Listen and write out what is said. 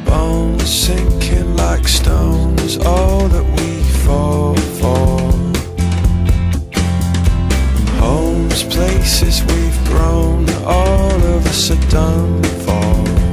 bones sinking like stones, all that we fall for. Homes, places we've grown, all of us are done for.